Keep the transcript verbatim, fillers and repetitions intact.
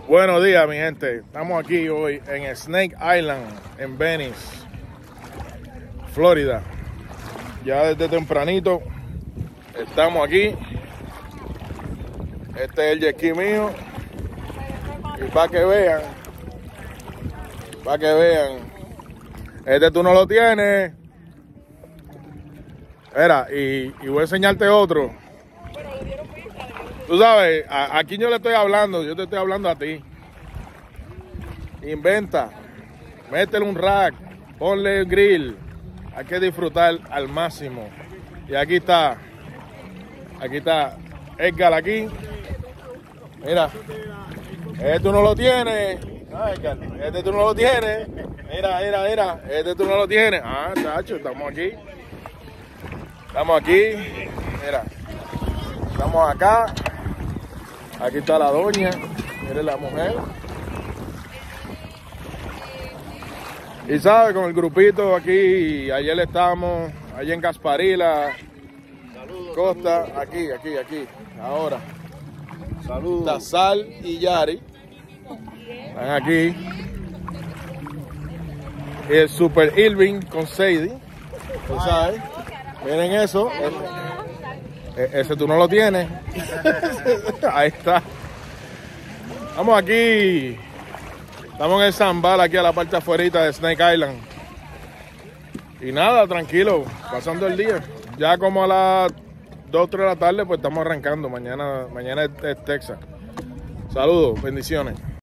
Buenos días, mi gente. Estamos aquí hoy en Snake Island, en Venice, Florida. Ya desde tempranito estamos aquí. Este es el jet ski mío. Y para que vean, para que vean, este tú no lo tienes. Era, y, y voy a enseñarte otro. Tú sabes, a, aquí yo le estoy hablando, yo te estoy hablando a ti. Inventa, métele un rack, ponle el grill. Hay que disfrutar al máximo. Y aquí está, aquí está Edgar aquí. Mira, este tú no lo tienes. Ah, Edgar, este tú no lo tienes. Mira, mira, mira, este tú no lo tienes. Ah, tacho, estamos aquí. Estamos aquí. Mira, estamos acá. Aquí está la doña, miren la mujer. Y sabe, con el grupito aquí, ayer estamos, allá en Gasparilla, Costa, aquí, aquí, aquí, ahora. Saludos. Tazal y Yari, están aquí. Y el Super Irving con Sadie, tú sabes, miren eso. El, ese tú no lo tienes. Ahí está. Estamos aquí. Estamos en el Zambal, aquí a la parte afuera de Snake Island. Y nada, tranquilo, pasando el día. Ya como a las dos o tres de la tarde, pues estamos arrancando. Mañana, mañana es, es Texas. Saludos, bendiciones.